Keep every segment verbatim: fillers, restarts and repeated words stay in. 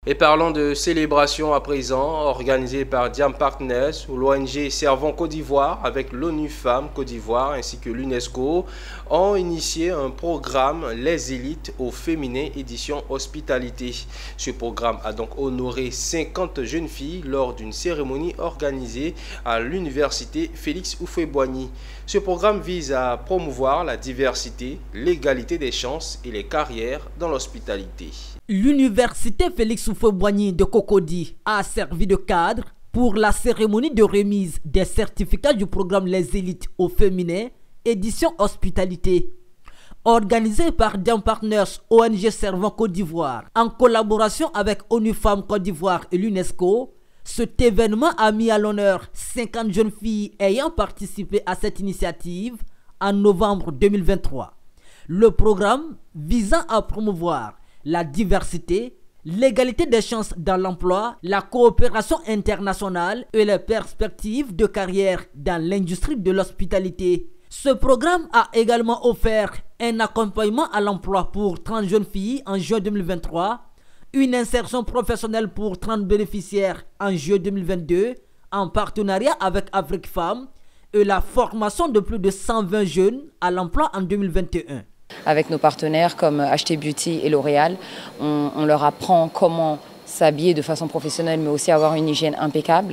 Et parlons de célébration à présent, organisée par Diam Partners ou l'O N G Servons Côte d'Ivoire avec l'ONU Femmes Côte d'Ivoire ainsi que l'UNESCO ont initié un programme Les Élites au féminin édition hospitalité. Ce programme a donc honoré cinquante jeunes filles lors d'une cérémonie organisée à l'université Félix Houphouët-Boigny. Ce programme vise à promouvoir la diversité, l'égalité des chances et les carrières dans l'hospitalité. L'université Félix Houphouët-Boigny de Cocody a servi de cadre pour la cérémonie de remise des certificats du programme Les Élites au féminin, édition hospitalité. Organisé par Diam Partners O N G Servant Côte d'Ivoire, en collaboration avec ONU Femmes Côte d'Ivoire et l'UNESCO, cet événement a mis à l'honneur cinquante jeunes filles ayant participé à cette initiative en novembre deux mille vingt-trois. Le programme visant à promouvoir la diversité, l'égalité des chances dans l'emploi, la coopération internationale et les perspectives de carrière dans l'industrie de l'hospitalité. Ce programme a également offert un accompagnement à l'emploi pour trente jeunes filles en juin deux mille vingt-trois, une insertion professionnelle pour trente bénéficiaires en juin deux mille vingt-deux, en partenariat avec Afrique Femmes, et la formation de plus de cent vingt jeunes à l'emploi en deux mille vingt et un. Avec nos partenaires comme H T Beauty et L'Oréal, on, on leur apprend comment s'habiller de façon professionnelle, mais aussi avoir une hygiène impeccable.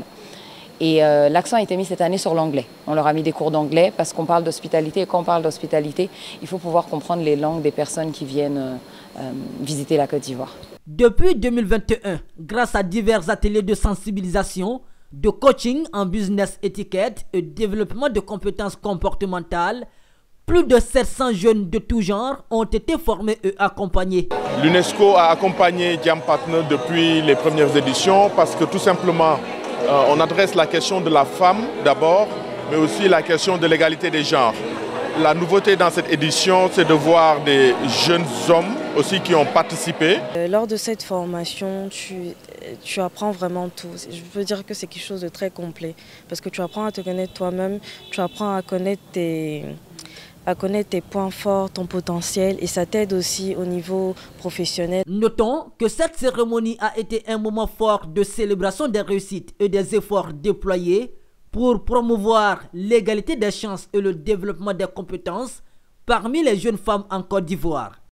Et euh, l'accent a été mis cette année sur l'anglais. On leur a mis des cours d'anglais parce qu'on parle d'hospitalité. Et quand on parle d'hospitalité, il faut pouvoir comprendre les langues des personnes qui viennent euh, euh, visiter la Côte d'Ivoire. Depuis deux mille vingt et un, grâce à divers ateliers de sensibilisation, de coaching en business étiquette et développement de compétences comportementales, plus de sept cents jeunes de tout genre ont été formés et accompagnés. L'UNESCO a accompagné Diam Partners depuis les premières éditions parce que tout simplement, euh, on adresse la question de la femme d'abord, mais aussi la question de l'égalité des genres. La nouveauté dans cette édition, c'est de voir des jeunes hommes aussi qui ont participé. Euh, lors de cette formation, tu, tu apprends vraiment tout. Je veux dire que c'est quelque chose de très complet parce que tu apprends à te connaître toi-même, tu apprends à connaître tes... à connaître tes points forts, ton potentiel, et ça t'aide aussi au niveau professionnel. Notons que cette cérémonie a été un moment fort de célébration des réussites et des efforts déployés pour promouvoir l'égalité des chances et le développement des compétences parmi les jeunes femmes en Côte d'Ivoire.